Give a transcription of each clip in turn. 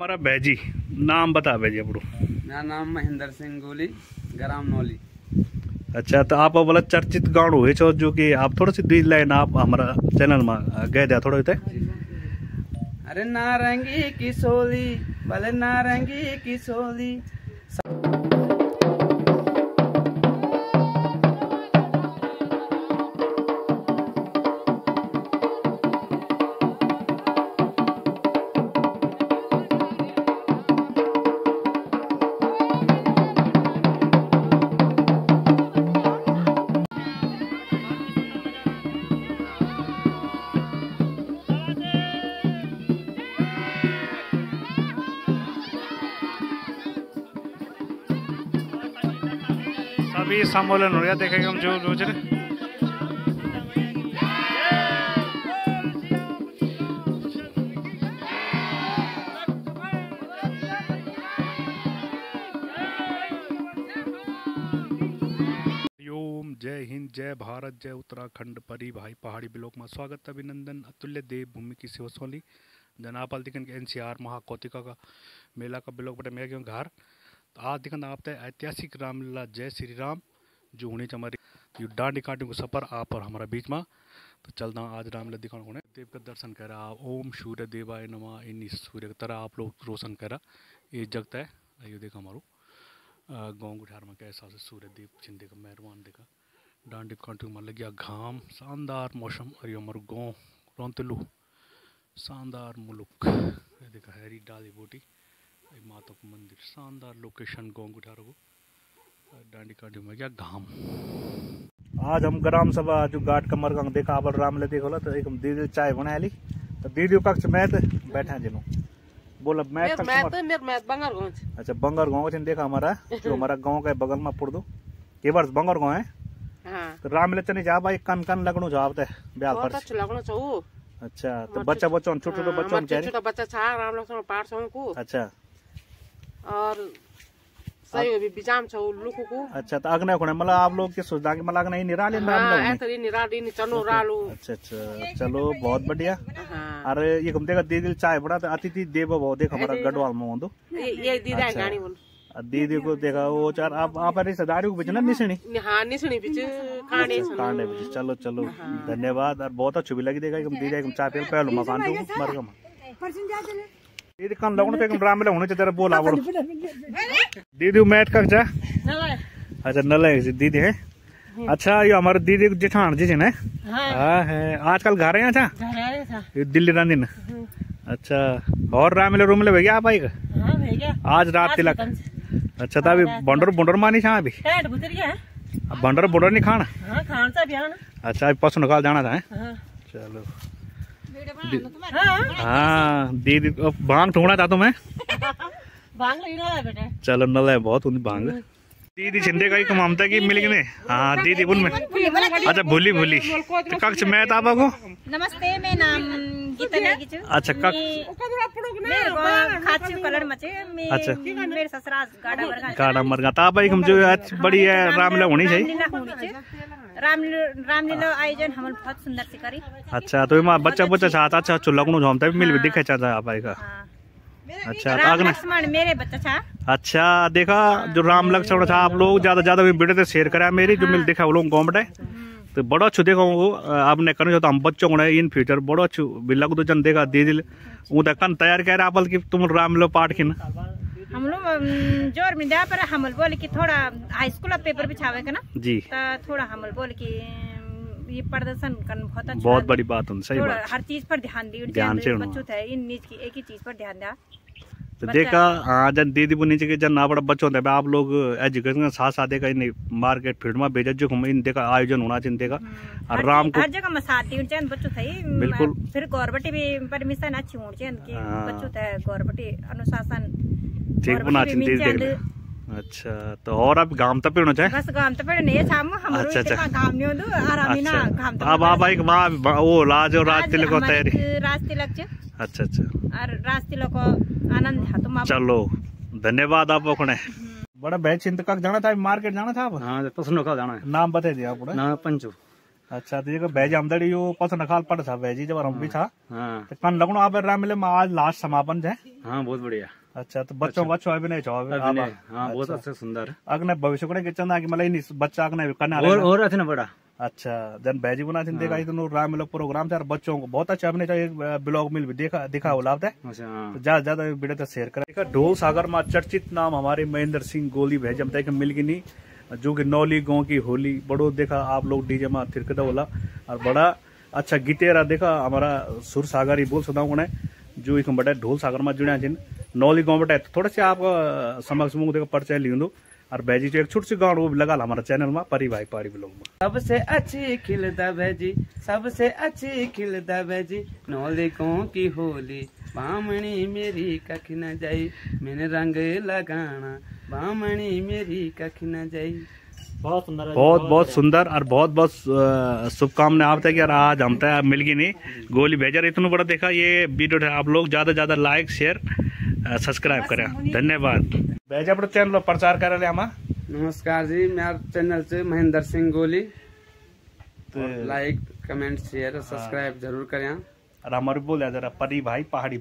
हमारा बैजी नाम बता बैजी अपनो। मेरा नाम महेंद्र सिंह गोली, ग्राम नौली। अच्छा, तो आप बोला चर्चित गाँव हुए छो जो कि आप थोड़ा सी दी लाइन आप हमारा चैनल में गए थे थोड़ा होते। अरे नारंगी की सोली भले नारंगी की सोली। अभी सम्मेलन हो गया, देखेंगे हम जो रोज ओम जय हिंद, जय भारत, जय उत्तराखंड परी भाई पहाड़ी ब्लॉक में स्वागत अभिनंदन अतुल्य देव भूमि की शिवसोली जनापाल दिखन के NCR महाकौतिका का मेला का ब्लॉक बटे मैं क्यों घर। तो आज दिखन आप ऐतिहासिक रामलीला जय श्री राम जो होनी हमारी यू डांडी कांटी को सफर आप और हमारा बीच में। तो चलता आज रामलीला दिखाने होने देव का दर्शन करा। ओम सूर्य देवाय नमः। इन सूर्य की तरह आप लोग रोशन करा ये जगत है। ये देखा हमारो गाँव गुठार में कैसा से सूर्य देव छिंदे का मेहरबान देखा डांडी कांटी में लग गया घाम शानदार मौसम। और ये हमारे गाँव रौंतलू शानदार मुलुक। ये देखा हैरी डाली बोटी माता का मंदिर शानदार लोकेशन गाँव गुठार को डांडी कांटी में क्या घाम। आज हम ग्राम सभा जो घाट कमर का देखा आप रामले देखो तो एक दीदी चाय बना ली तो दीदी कक्ष में बैठे जिनो बोला मैं बंगर गाँव। अच्छा बंगर गाँव देखा हमारा जो हमारा गाँव का बगल में पुर दो ये वर्ष बंगर गाँव है। तो रामले चने जा भाई कन कन लगनो जाब ते ब्याह पर अच्छा तो बच्चा बच्चों छोटे छोटे बच्चों छोटा बच्चा छा राम लक्ष्मण पाठ सौ को। अच्छा और सही भी बिजाम छौ लुकु को। अच्छा तो अगने कोने मतलब आप लोग के सोचदा कि मतलब नहीं निराले हां ऐतरी निराली नि चनो रालू। अच्छा अच्छा चलो बहुत बढ़िया। अरे ये हम देखा दीदी चाय बड़ा तो अतिथि देव भव देख हमारा गढ़वाल में होंदो ये दीदी है गाड़ी बोल दीदी को देखा वो चार आप रिश्तेदारी को बिचना निसणी। हां निसणी बिच कांडे बिच। चलो चलो धन्यवाद। और बहुत अच्छी भी लगी देखा हम दीदी हम चाय पे पहलो मकान तो मरगम दीदी कन लगनो पे राम ले होने तेरा बोला बोल दीदी मैट का जा। अच्छा नले दीदी है। अच्छा ये हमारे दीदी जेठान जी ने हाँ है आजकल घर है था दिल्ली रानी ने। अच्छा और रामले रूमले भैया आप आएगा आज रात तिलक। अच्छा तो अभी बंडर बंडर मानी छा अभी बंडर बंडर नहीं खाना। अच्छा अभी पसंद निकाल जाना था। चलो हाँ दीदी भांग ठोना था तुम्हें चलो नल बहुत भांग दीदी छिंदे का ही कमामता की मिल गए। हाँ दीदी बोल में अच्छा भूली भूली तो कक्ष में था आपको नमस्ते मैं नाम गीता। अच्छा अच्छा मेरे ससुराल गाड़ा मरगा था भाई हम जो बड़ी है रामलीला होनी चाहिए रामलीला आयोजन हम बहुत सुंदर से करी। अच्छा तो बच्चा बच्चा चाहता अच्छा अच्छा लगनो झोमता मिल भी दिखे चाहता आप आएगा। अच्छा लक्ष्मण मेरे बच्चा था। अच्छा देखा जो राम लक्ष्मण था आप लोग ज्यादा वीडियो से शेयर करा मेरी जो मिल दिखा वो लोग गाँव में तो बड़ा अच्छा देखा वो आपने करना चाहता हम बच्चों को इन फ्यूचर बड़ा अच्छा भी लग दो जन देखा दीदी वो कन तैयार कह रहा कि तुम रामलीला पाठ की ना हम लोग जोर में जा पर हम बोले कि थोड़ा हाई स्कूल पेपर भी छावे का ना जी तो थोड़ा हम बोले कि ये प्रदर्शन करना बहुत बड़ी बात है। सही बात हर चीज पर ध्यान दी बच्चों थे इन नीच की एक ही चीज पर ध्यान दिया तो देखा हाँ जन दीदी को नीचे के जन ना बड़ा बच्चों होते आप लोग एजुकेशन के साथ साथ देखा इन मार्केट फील्ड में भेजा जो इन देखा आयोजन होना चाहिए देखा और राम को हर जगह में साथ दी बच्चों थे बिल्कुल फिर गवर्नमेंट भी परमिशन अच्छी होनी चाहिए बच्चों थे गवर्नमेंट अनुशासन ठीक होना चाहिए। अच्छा तो और अब गांव तक होना चाहिए बस गांव तक नहीं शाम हम अच्छा गांव नहीं होदो आरामी ना गांव तक अब आप एक वहां वो लाज और रात तिलक होता है रात तिलक अच्छा अच्छा और रात तिलक को आनंद है तुम चलो धन्यवाद आप कोने बड़ा बैच चिंतक जाना था मार्केट जाना था। हाँ पसंद का जाना है। नाम बता दिया आप नाम पंचू अच्छा तो ये बैज आमदड़ी यो पस नखाल पड़ था बैजी जब हम भी था। हाँ तो कन लगनो आप राम मिले में आज लास्ट समापन है। हाँ बहुत बढ़िया। अच्छा तो बच्चों बच्चों अभी नहीं चाहो हाँ बहुत अच्छा सुंदर अगने भविष्य को नहीं चंदा कि मतलब बच्चा अगने करना और अच्छे ना बड़ा। अच्छा जन बैजी बना चिंते का इतनो राम मिलो प्रोग्राम था बच्चों को बहुत अच्छा अपने चाहिए ब्लॉग मिल भी दिखा हो लाभ है तो ज्यादा वीडियो तो शेयर करें। ढोल सागर में चर्चित नाम हमारे महेंद्र सिंह गोली भेज तक मिल गई नहीं जो कि नौली गांव की होली बड़ो देखा आप लोग डीजे में थिरकदा होला और बड़ा अच्छा गीतेरा देखा हमारा सुर सागर ही बोल सकता हूँ जो एक बड़ा ढोल सागर में जुड़ा जिन नौली गांव बटा थोड़ा से आप समक्ष मुंह देखो परिचय लियो और बैजी जो एक छोटी सी गाँव वो भी लगा हमारा चैनल में परी भाई पहाड़ी ब्लॉग में। सबसे अच्छी खिलता बैजी सबसे अच्छी खिलता बैजी नौली गांव की होली बामणी मेरी कख न जाई मैंने रंग लगाना बामणी मेरी कख न जाई। बहुत सुंदर बहुत सुंदर और बहुत शुभकामनाएं आप तक यार आज हम तक मिल गई नहीं गोली भेजा इतना बड़ा देखा ये वीडियो आप लोग ज्यादा लाइक शेयर सब्सक्राइब करें धन्यवाद। भेजा अपने चैनल प्रचार कर रहे हम। नमस्कार जी मेरा चैनल से महेंद्र सिंह गोली तो लाइक कमेंट शेयर सब्सक्राइब जरूर करें और हमारे बोले जरा परी भाई पहाड़ी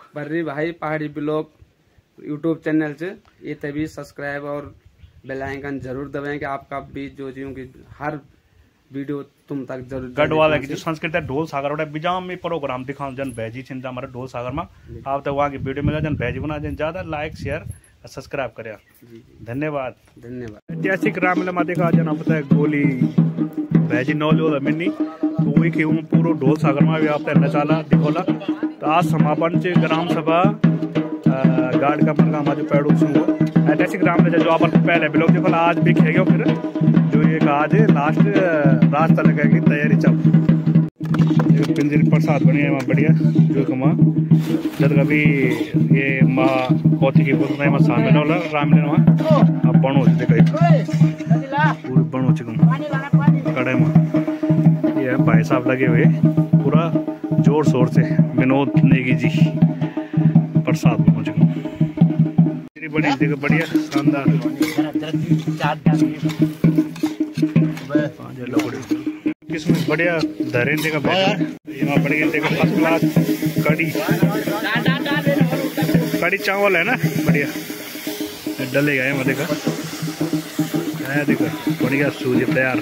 ब्लॉग यूट्यूब चैनल से ये तभी सब्सक्राइब और बेल आइकन जरूर दबाएं कि आपका भी जो की हर वीडियो तुम तक जरूर गढ़वाला की जो संस्कृति है ढोल सागर वाला बिजाम में प्रोग्राम दिखाऊं जन बैजी चिंता हमारे ढोल सागर में आप तक वहाँ की वीडियो मिला जन बैजी बना जन ज्यादा लाइक शेयर सब्सक्राइब करें धन्यवाद। ऐतिहासिक रामलीला देखा जन आप गोली बैजी नौल मिनी तो वही की पूरा ढोल सागर में भी आप नचाला दिखोला तो आज समापन से ग्राम सभा गार्ड का मरगा हमारे पैडू सिंह ऐतिहासिक रामलीला जो आप पहले ब्लॉग देखो आज भी खेगे फिर जो ये आज लास्ट रास्ता लगेगी तैयारी चल पिंजरी प्रसाद बनी है वहाँ बढ़िया जो कमा जब कभी ये माँ कौथी की बोल रहे हैं शामिल होला रामलीला वहाँ अब बनो देखा पूरी बनो चिकन कड़े में ये भाई साहब लगे हुए पूरा जोर शोर से विनोद नेगी जी प्रसाद बनो चिकन बड़ी देखो बढ़िया शानदार किसमें बढ़िया धरे देखा यहाँ बढ़िया देखो फर्स्ट क्लास कड़ी चावल है ना बढ़िया डलेगा यहाँ देखा देखो बढ़िया सूजी तैयार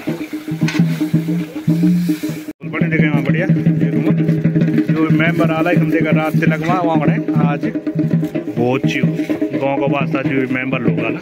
बढ़िया देखा यहाँ बढ़िया जो मेंबर आ रहा है हम देखा रात से लगवा वहाँ बड़े आज बहुत गाँव का वास्ता जो मेंबर लोग आला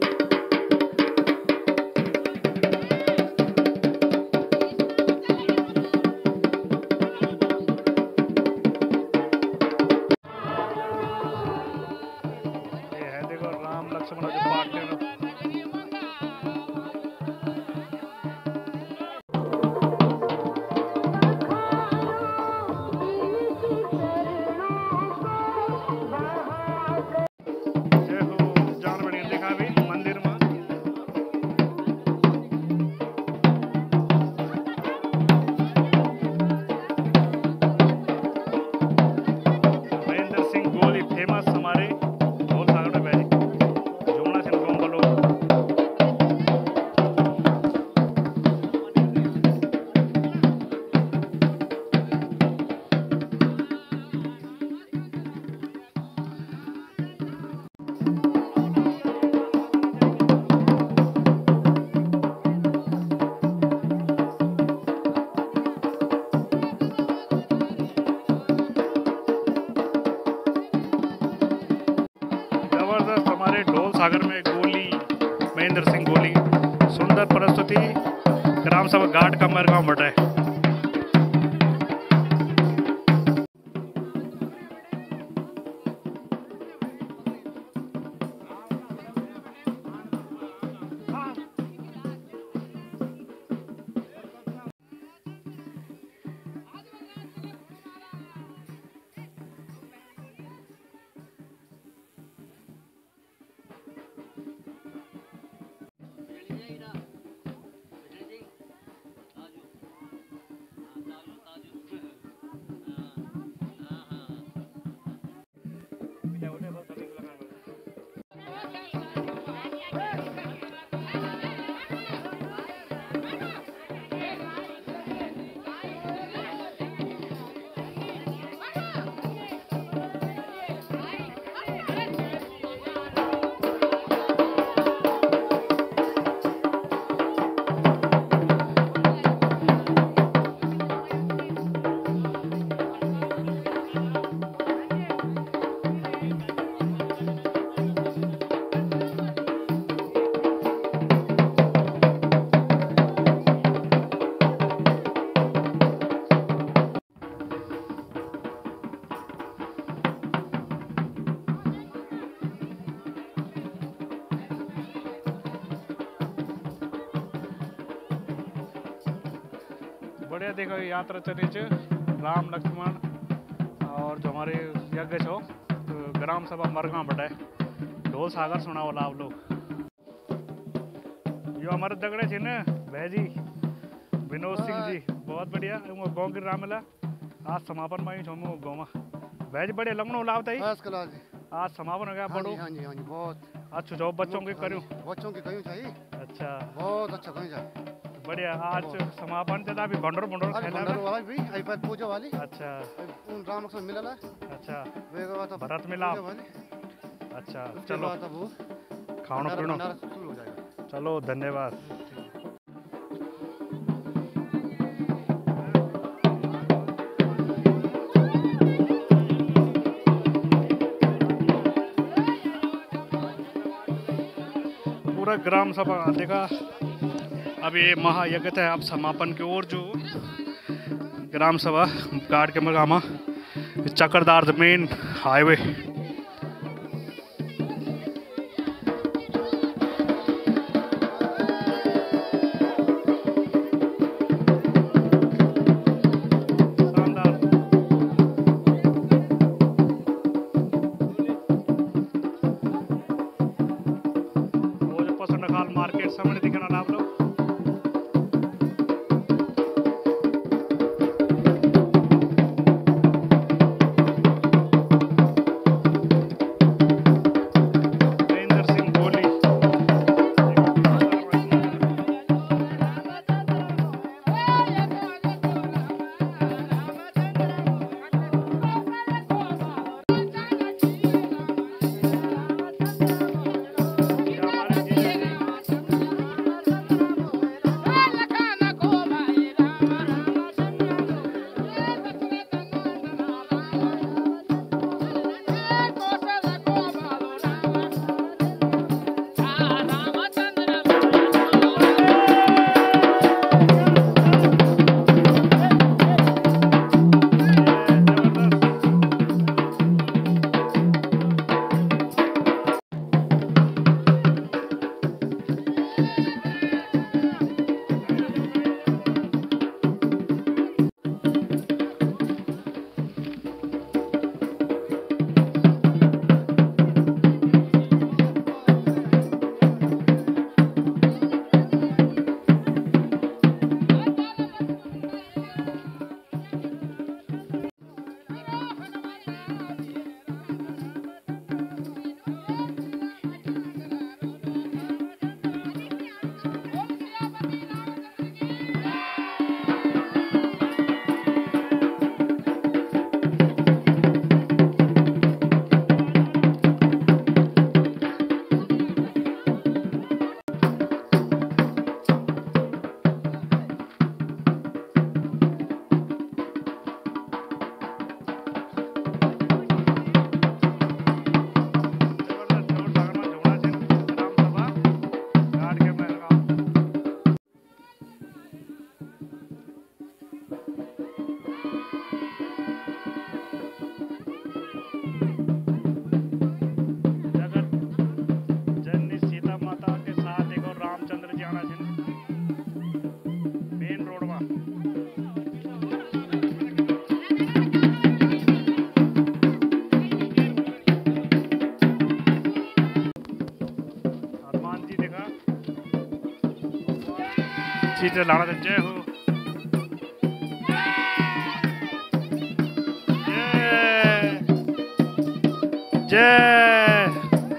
सागर में गोली महेंद्र सिंह गोली सुंदर प्रस्तुति ग्राम सभा घाट का मरगांव बटा है। बढ़िया देखो यात्रा चली च राम लक्ष्मण और जो हमारे यज्ञ छो तो ग्राम सभा मरगा बटे ढोल सागर सुना वाला आप लोग यो हमारे दगड़े थे ना भैजी विनोद सिंह जी बहुत बढ़िया गाँव की रामला आज समापन में छो गाँव में भैज बढ़िया लगनो लाभ था आज समापन हो गया बड़ो हाँ जी बहुत अच्छा जो बच्चों के करूँ बच्चों के कयूं चाहिए अच्छा बहुत अच्छा कयूं चाहिए बढ़िया आज समापन जदा अभी भंडोर भंडोर खेला भंडार वाला भी आई पर पूजा वाली अच्छा उन राम लक्ष्मण मिलला अच्छा वे के बाद भरत मिला अच्छा चलो खानो पीनो शुरू हो जाएगा चलो धन्यवाद पूरा ग्राम सभा देखा अब ये महायज्ञ है अब समापन की ओर जो ग्राम सभा गार्ड के मगामा चक्रदार मेन हाईवे मार्केट सामने दिखना आप लोग चीज़ें लाना जय हो जय जय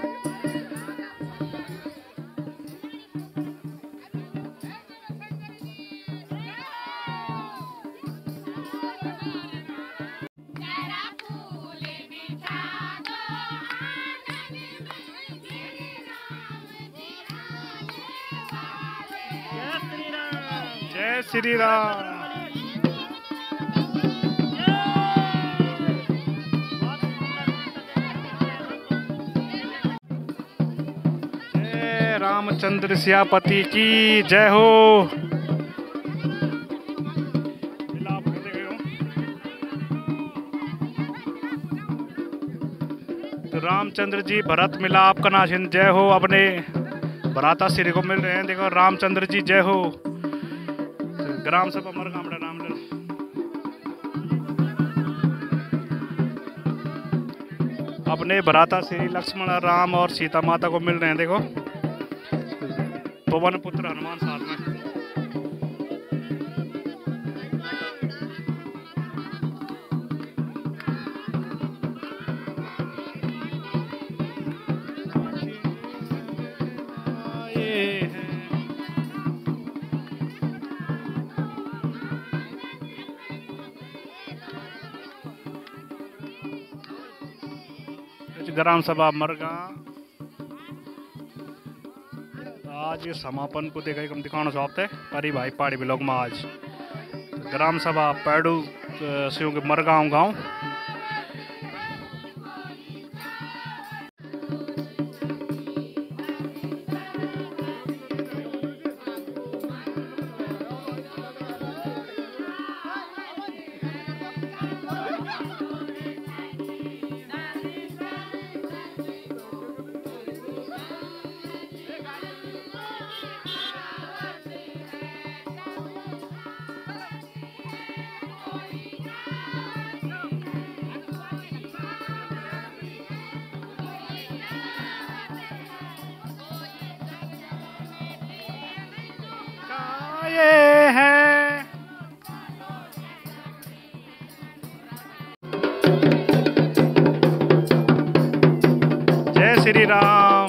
जय श्री राम जय रामचंद्र सियापति की जय हो। तो रामचंद्र जी भरत मिलाप का नाशन जय हो। अपने भराता श्री को मिल रहे हैं, देखो रामचंद्र जी जय हो। ग्राम सभा मरगाम राम अपने भ्राता श्री लक्ष्मण राम और सीता माता को मिल रहे हैं। देखो पवन पुत्र हनुमान साथ में। ग्राम सभा मरगा आज ये समापन को देखा हम दिखाना चाहते हैं परी भाई पहाड़ी ब्लॉक में। आज ग्राम सभा पैडू सियों के मरगांव गांव। ये है जय श्री राम।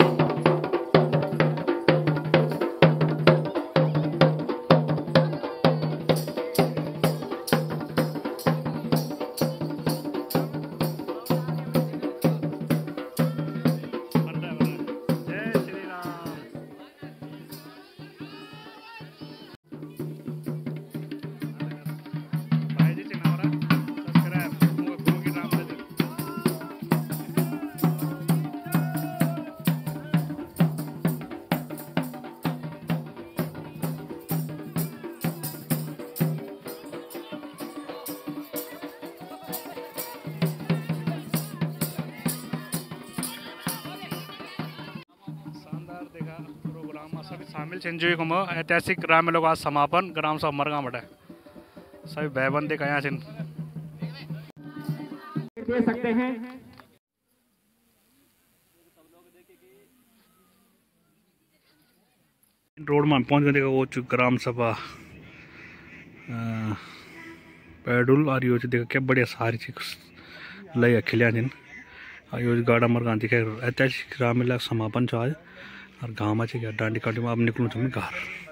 सभी शामिल एंजॉय को ऐतिहासिक ग्राम में लोग आज समापन ग्राम सभा मरगा बटे सभी भाईबंद देखा यहाँ दे सकते हैं। रोड में पहुंच गए। देखा वो ग्राम सभा पैडुल और यो देखा क्या बढ़िया सारी चीज लय खिलिया जिन और यो गाड़ा मरगा दिखा ऐतिहासिक ग्राम में समापन चो आज और गाँव में क्या डांडी काटी में अब निकलूँ तो मैं घर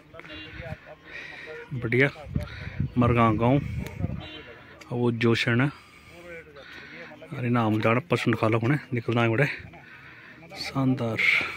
बढ़िया मरगा गाँव वो जोशन अरे नाम जाना पसंद खा लो निकलना है बड़े शानदार।